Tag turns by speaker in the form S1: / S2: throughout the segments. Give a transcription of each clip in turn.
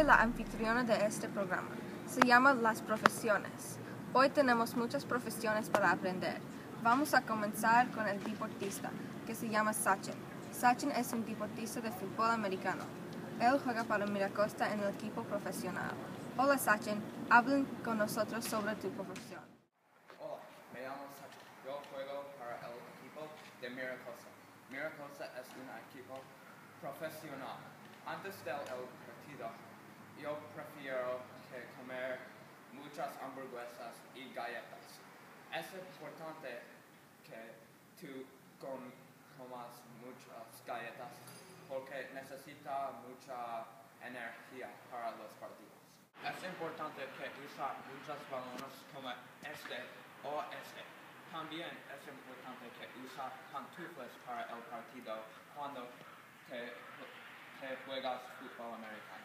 S1: la anfitriona de este programa. Se llama Las Profesiones. Hoy tenemos muchas profesiones para aprender. Vamos a comenzar con el deportista, que se llama Sachin. Sachin es un deportista de fútbol americano. Él juega para Miracosta en el equipo profesional. Hola Sachin, hablen con nosotros sobre tu profesión.
S2: Hola, me llamo Sachin. Yo juego para el equipo de Miracosta. Miracosta es un equipo profesional. Antes del partido, yo prefiero comer muchas hamburguesas y galletas. Es importante que tú comas muchas galletas porque necesita mucha energía para los partidos. Es importante que usar muchos balones como este o este. También es importante que usar pantuflas para el partido cuando te juegas fútbol americano.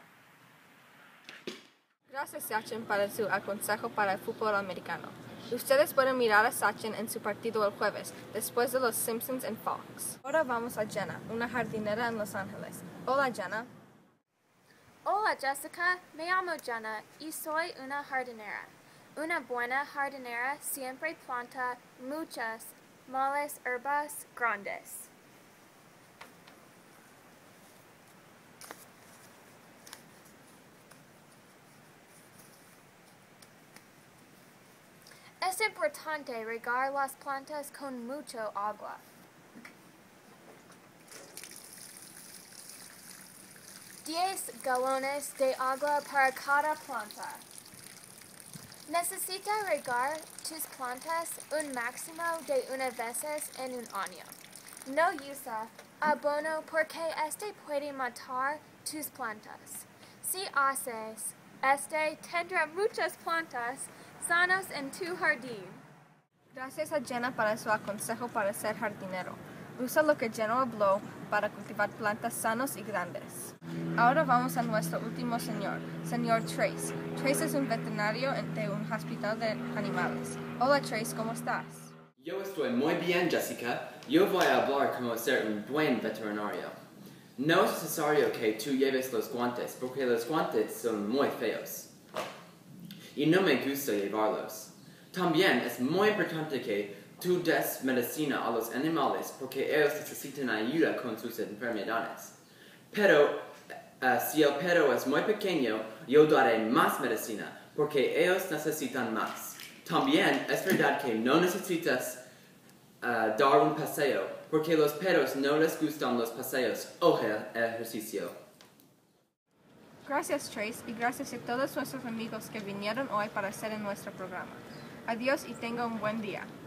S1: Gracias Sachin por su consejo para el fútbol americano. Ustedes pueden mirar a Sachin en su partido el jueves, después de los Simpsons en Fouch. Ahora vamos a Jenna, una jardinera en Los Ángeles. Hola Jenna.
S3: Hola Jessica, me llamo Jenna y soy una jardinera. Una buena jardinera siempre planta muchas malas hierbas grandes. Es importante regar las plantas con mucho agua. Diez galones de agua para cada planta. Necesita regar tus plantas un máximo de una veces en un año. No usa abono porque este puede matar tus plantas. Si haces este, tendrá muchas plantas sanas en tu jardín.
S1: Gracias a Jenna para su consejo para ser jardinero. Usa lo que Jenna habló para cultivar plantas sanas y grandes. Ahora vamos a nuestro último señor Trace. Trace es un veterinario de un hospital de animales. Hola Trace, ¿cómo estás?
S4: Yo estoy muy bien, Jessica. Yo voy a hablar como ser un buen veterinario. No es necesario que tú lleves los guantes, porque los guantes son muy feos. Y no me gusta llevarlos. También es muy importante que tú des medicina a los animales porque ellos necesitan ayuda con sus enfermedades. Pero si el perro es muy pequeño, yo daré más medicina porque ellos necesitan más. También es verdad que no necesitas dar un paseo porque los perros no les gustan los paseos o el ejercicio.
S1: Gracias Trace y gracias a todos nuestros amigos que vinieron hoy para estar en nuestro programa. Adiós y tenga un buen día.